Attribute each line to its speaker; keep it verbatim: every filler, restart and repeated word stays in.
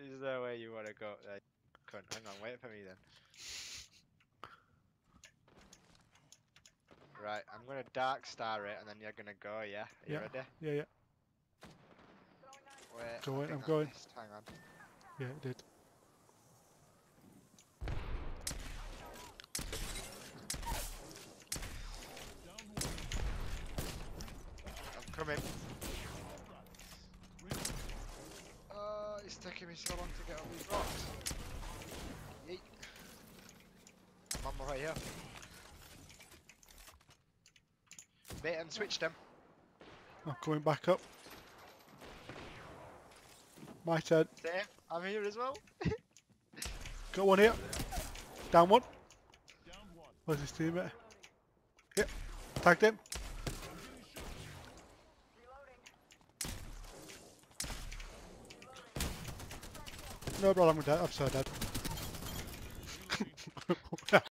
Speaker 1: Is there where you want to go there? Cunt. Hang on, wait for me then. Right, I'm gonna dark star it and then you're gonna go, yeah? Are you
Speaker 2: Yeah.
Speaker 1: ready?
Speaker 2: Yeah, yeah.
Speaker 1: Wait,
Speaker 2: Go
Speaker 1: I
Speaker 2: in,
Speaker 1: think
Speaker 2: I'm
Speaker 1: that
Speaker 2: going.
Speaker 1: missed. Hang on.
Speaker 2: Yeah, it did.
Speaker 1: I'm coming. Oh, it's taking me so long to get up these rocks. Yeet. I'm on my way up. Bait and switched him.
Speaker 2: I'm coming back up. My turn.
Speaker 1: Same. I'm here as well.
Speaker 2: Got one here. Down one. Where's his teammate? Yep. Tagged him. No problem with that. I'm so dead.